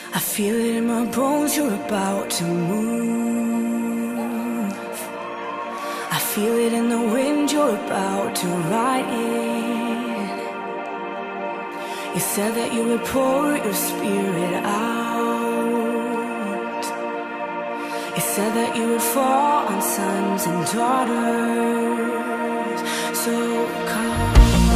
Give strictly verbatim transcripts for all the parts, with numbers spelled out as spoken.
I feel it in my bones, you're about to move. I feel it in the wind, you're about to ride in. You said that you would pour your spirit out. You said that you would fall on sons and daughters. So come.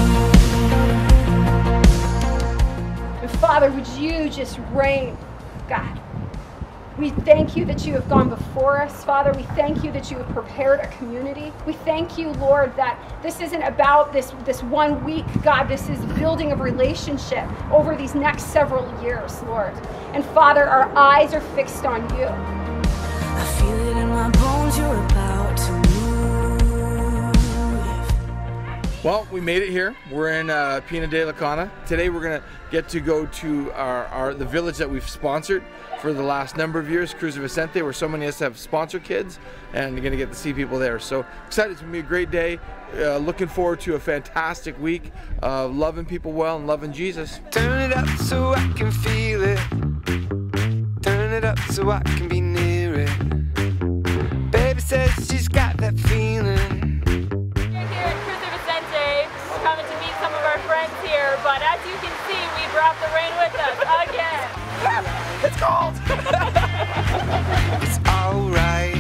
Father, would you just reign, God? We thank you that you have gone before us, Father. We thank you that you have prepared a community. We thank you, Lord, that this isn't about this, this one week, God. This is building a relationship over these next several years, Lord. And Father, our eyes are fixed on you. I feel it in my bones, you're about to move. Well, we made it here. We're in uh, Pina De La Cana. Today we're gonna get to go to our, our the village that we've sponsored for the last number of years, Cruz de Vicente, where so many of us have sponsored kids, and you're gonna get to see people there. So excited, it's gonna be a great day. Uh, looking forward to a fantastic week of loving people well and loving Jesus. Turn it up so I can feel it. Turn it up so I can be near it. Baby says she's got that feeling. Coming to meet some of our friends here, but as you can see, we brought the rain with us again. It's cold. It's alright.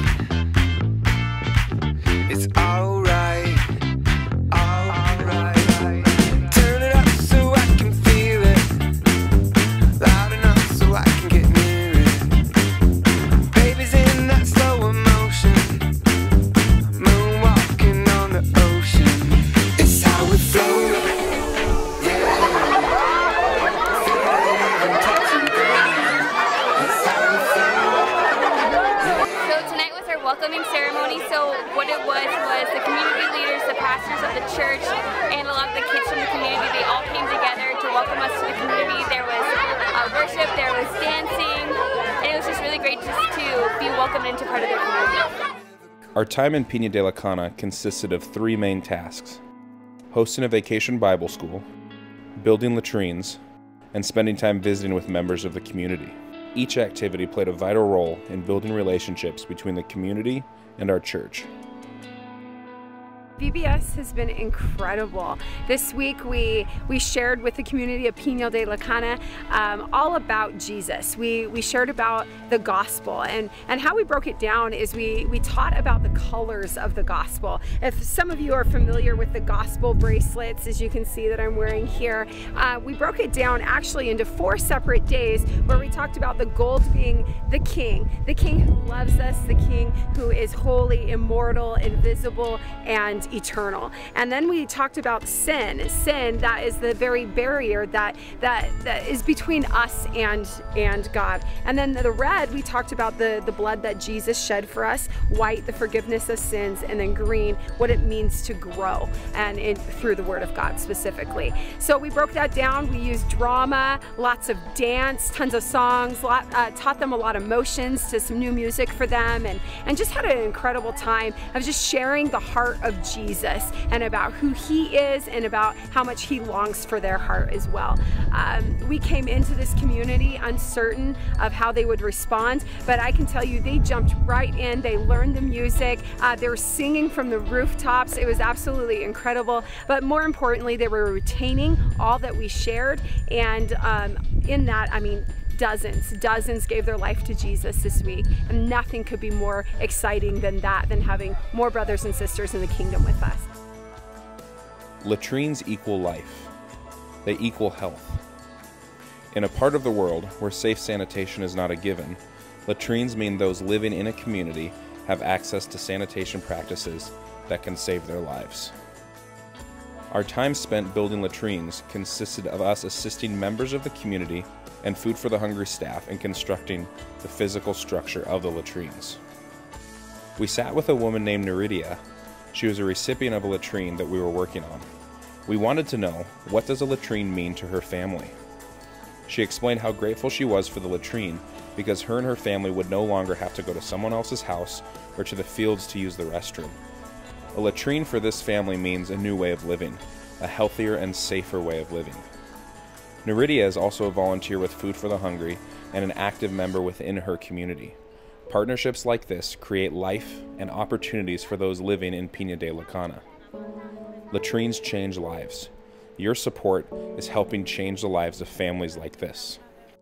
It's alright. Alright. Turn it up so I can feel it. Loud enough so I can get near it. Baby's in that slow emotion. Moonwalking on the ocean. Welcoming ceremony. So what it was was the community leaders, the pastors of the church, and a lot of the kids from the community, they all came together to welcome us to the community. There was uh, worship, there was dancing, and it was just really great just to be welcomed into part of the community. Our time in Pina De La Cana consisted of three main tasks: hosting a vacation Bible school, building latrines, and spending time visiting with members of the community. Each activity played a vital role in building relationships between the community and our church. V B S has been incredible. This week we we shared with the community of Pina De La Cana um, all about Jesus. We we shared about the gospel, and and how we broke it down is we we taught about the colors of the gospel. If some of you are familiar with the gospel bracelets, as you can see that I'm wearing here, uh, we broke it down actually into four separate days where we talked about the gold being the King, the King who loves us, the King who is holy, immortal, invisible, and eternal. And then we talked about sin. Sin, that is the very barrier that that, that is between us and and God. And then the red, we talked about the, the blood that Jesus shed for us, white, the forgiveness of sins, and then green, what it means to grow, and in, through the Word of God specifically. So we broke that down. We used drama, lots of dance, tons of songs, lot, uh, taught them a lot of motions to some new music for them, and, and just had an incredible time of just sharing the heart of Jesus and about who He is and about how much He longs for their heart as well. Um, we came into this community uncertain of how they would respond, but I can tell you they jumped right in. They learned the music. Uh, they were singing from the rooftops. It was absolutely incredible, but more importantly, they were retaining all that we shared, and um, in that, I mean, Dozens, dozens gave their life to Jesus this week, and nothing could be more exciting than that, than having more brothers and sisters in the kingdom with us. Latrines equal life. They equal health. In a part of the world where safe sanitation is not a given, latrines mean those living in a community have access to sanitation practices that can save their lives. Our time spent building latrines consisted of us assisting members of the community and Food for the Hungry staff in constructing the physical structure of the latrines. We sat with a woman named Neridia. She was a recipient of a latrine that we were working on. We wanted to know, what does a latrine mean to her family? She explained how grateful she was for the latrine because her and her family would no longer have to go to someone else's house or to the fields to use the restroom. A latrine for this family means a new way of living, a healthier and safer way of living. Neridia is also a volunteer with Food for the Hungry and an active member within her community. Partnerships like this create life and opportunities for those living in Pina De La Cana. Latrines change lives. Your support is helping change the lives of families like this.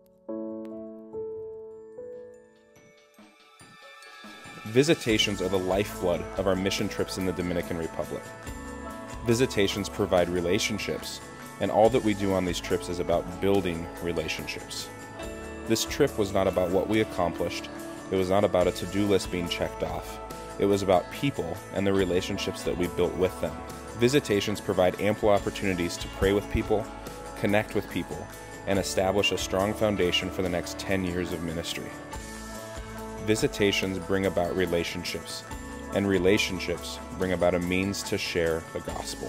Visitations are the lifeblood of our mission trips in the Dominican Republic. Visitations provide relationships, and all that we do on these trips is about building relationships. This trip was not about what we accomplished. It was not about a to-do list being checked off. It was about people and the relationships that we built with them. Visitations provide ample opportunities to pray with people, connect with people, and establish a strong foundation for the next ten years of ministry. Visitations bring about relationships, and relationships bring about a means to share the gospel.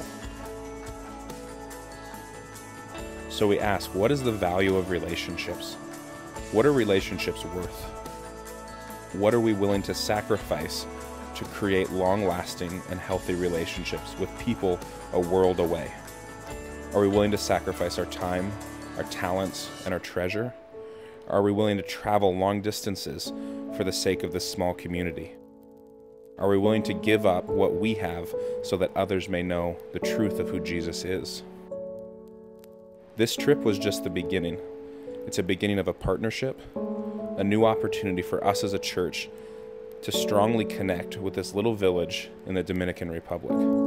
So we ask, what is the value of relationships? What are relationships worth? What are we willing to sacrifice to create long-lasting and healthy relationships with people a world away? Are we willing to sacrifice our time, our talents, and our treasure? Are we willing to travel long distances for the sake of this small community? Are we willing to give up what we have so that others may know the truth of who Jesus is? This trip was just the beginning. It's a beginning of a partnership, a new opportunity for us as a church to strongly connect with this little village in the Dominican Republic.